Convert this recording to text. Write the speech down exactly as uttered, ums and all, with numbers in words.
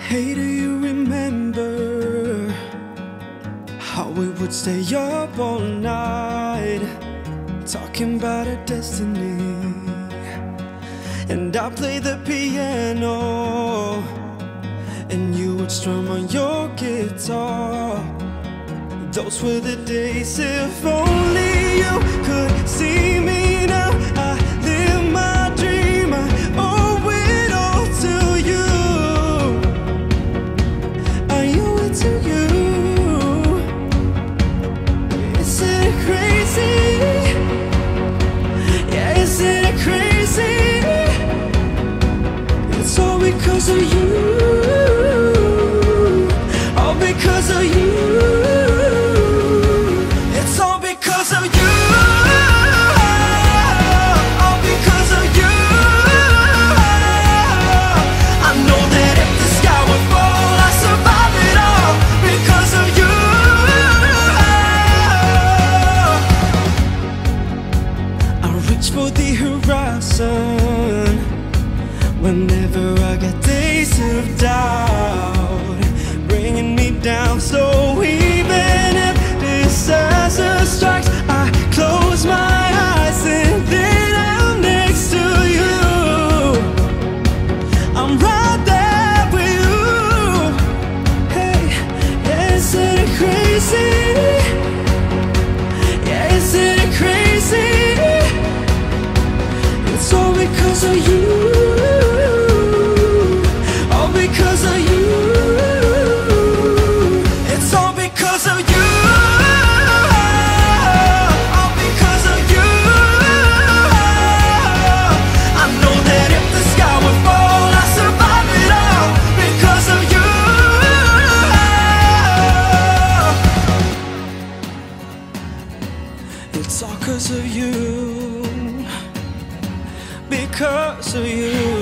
Hey, do you remember how we would stay up all night talking about our destiny? And I played the piano and you would strum on your guitar. Those were the days. If only you could see me now. I live my dream, I owe it all to you. I owe it to you. Isn't it crazy? Yeah, isn't it crazy? It's all because of you. All because of you. For the horizon whenever I get days of doubt bringing me down. So even if disaster strikes, I close my eyes and then I'm next to you. I'm right there with you. Hey, yeah, isn't it crazy? Yeah, isn't it crazy? It's all because of you. All because of you. It's all because of you. All because of you. I know that if the sky would fall, I'd survive it all because of you. It's all because of you. Because of you.